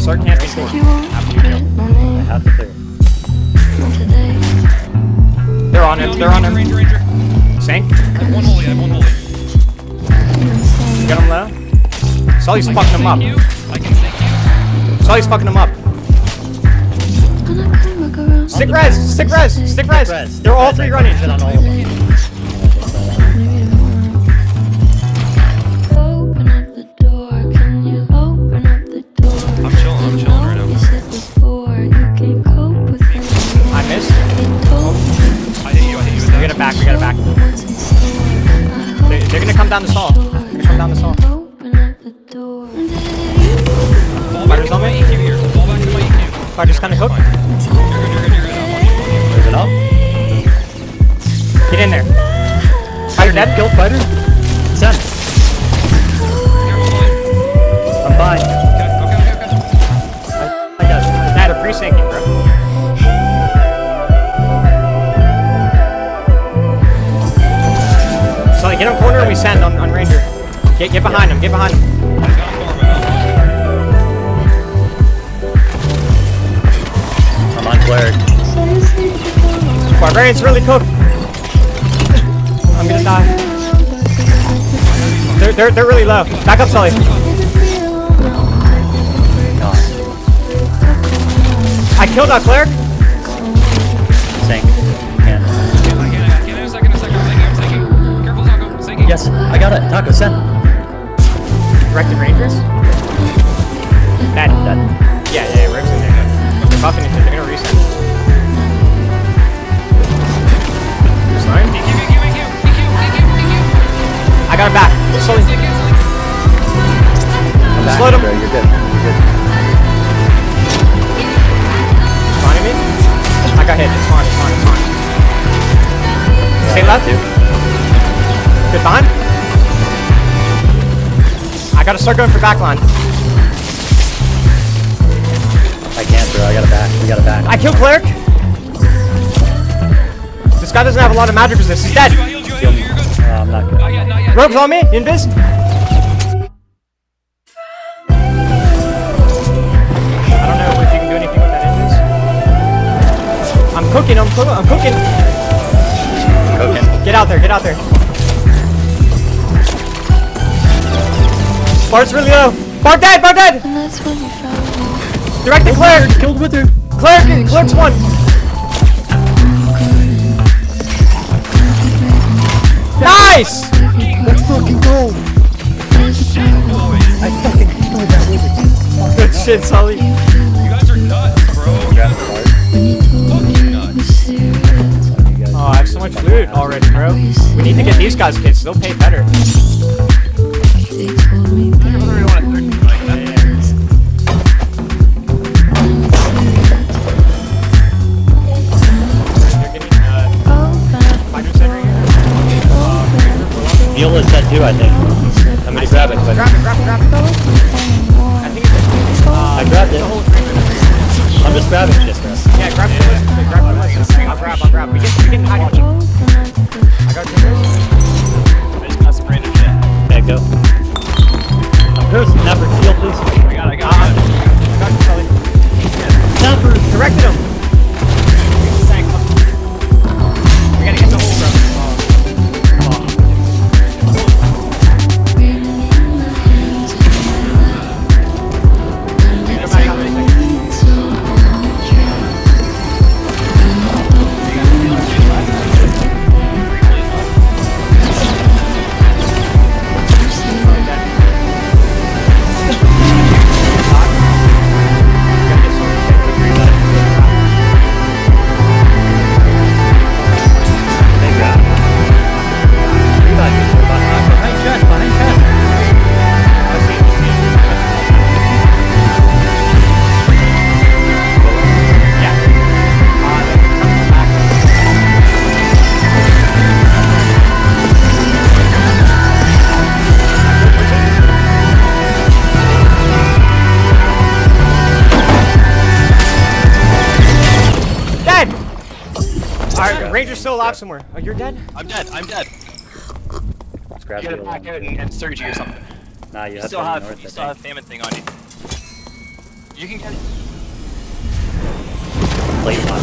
start camping for him. After you kill. I have to clear. They're on him. They're on him. Ranger. Sink. I have one holy. Get him low. Sully's fucking him up. I can sink you. Sully's fucking him up. Stick res. Stick res. Stick res. They're all three running. On all of them. I'm chilling right now. I missed. I hit you with We that. got it back. We got it back. They're gonna come down the stall. They're gonna come down the stall. Fall back into my EQ here. Fall back into my EQ. I just kind of cooked. You're good. Moving up. Get in there. Fighter dead. Killed fighter. Send. Careful, Sully. I'm fine. Okay. I got it. Nah, they're pre-sinking, bro. Sully, get him corner and we send on Ranger. Get behind him. Get behind him. I got him I'm on cleric. Barbarian's really cooked. I'm gonna die. They're really low. Back up, Sully. I killed that cleric. Sink. Can't. I can't. In a second. I'm sinking. Careful, Taco. Sinking. Yes, I got it. Taco, send. Directed Rangers. Dead. Dead. Yeah, Rick's in there. They're buffing each other. They're gonna reset. Slime. EQ. I got him back. Sully. Sink. I'm back, Slow them. bro. You're good. You're good. Spawning me? I got hit. It's fine. Stay left. Good behind. I gotta start going for backline. I can't, bro. I got it back. We got it back. I killed cleric. This guy doesn't have a lot of magic resist. He's dead. I healed you. You're good. I'm not good. Not yet. Rogue's on me. Invis. I don't know if you can do anything with that invis. I'm cooking. Cooking. Get out there. Bart's really low. Bart dead. Direct the cleric. Killed with her. Cleric's one. Nice. Let's fucking go. I fucking killed that wizard. Good shit, Sully. You guys are nuts, bro. Fucking nuts. Oh, I have so much loot already, bro. We need to get these guys kits. They'll pay better. They're getting fighter center here. Viola's dead too, I think. I'm gonna grab it, but Grab it. I think it's I grabbed it. the whole I'm just grabbing shit, bro. Yeah, grab the list. Grab the list. I'll grab. We can hide it. I got two. I just got some random shit. Okay, go. Chris, Snapper, heal, please. I got it. I got you, Sully. Snapper! Directed him. We gotta get the whole bro. Ranger's still alive somewhere. Oh, you're dead? I'm dead. Let's grab You gotta back out and surge you or something. Nah, you You have still to have north, you I still have think. famine thing on you. You can get it. Late last.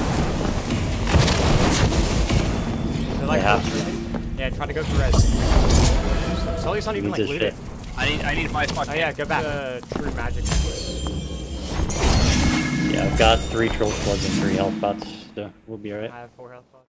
They're like, have yeah, try to go through res. Sully's not even like Needs his looted. shit. I need my spot. Oh yeah, go back. True magic. Yeah, I've got 3 troll slugs and 3 health pots, so we'll be alright. I have 4 health pots.